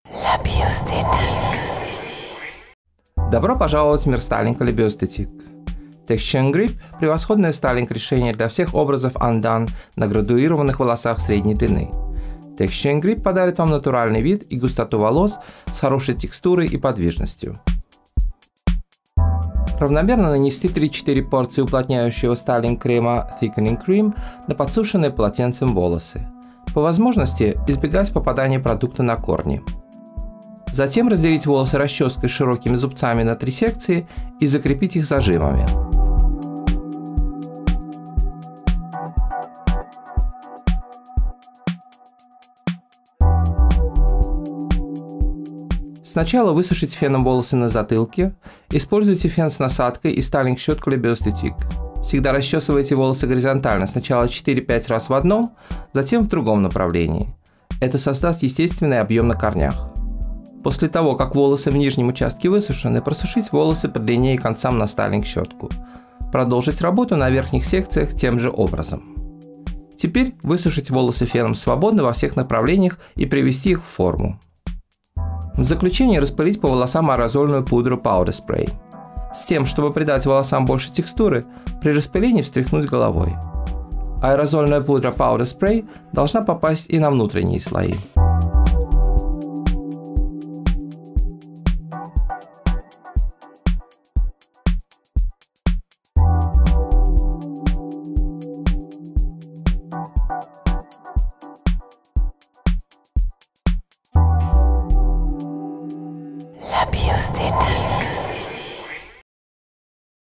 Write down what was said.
LaBiosthetic. Добро пожаловать в мир стайлинга LaBiosthetic. Texture Grip – превосходное стайлинг решение для всех образов Undone на градуированных волосах средней длины. Texture Grip подарит вам натуральный вид и густоту волос с хорошей текстурой и подвижностью. Равномерно нанести 3-4 порции уплотняющего стайлинг крема Thickening Cream на подсушенные полотенцем волосы. По возможности избегать попадания продукта на корни. Затем разделить волосы расческой с широкими зубцами на 3 секции и закрепить их зажимами. Сначала высушите феном волосы на затылке. Используйте фен с насадкой и стайлинг-щетку LaBiosthetic. Всегда расчесывайте волосы горизонтально, сначала 4-5 раз в одном, затем в другом направлении. Это создаст естественный объем на корнях. После того, как волосы в нижнем участке высушены, просушить волосы по длине и концам на стайлинг-щетку. Продолжить работу на верхних секциях тем же образом. Теперь высушить волосы феном свободно во всех направлениях и привести их в форму. В заключение распылить по волосам аэрозольную пудру Powder Spray. С тем, чтобы придать волосам больше текстуры, при распылении встряхнуть головой. Аэрозольная пудра Powder Spray должна попасть и на внутренние слои.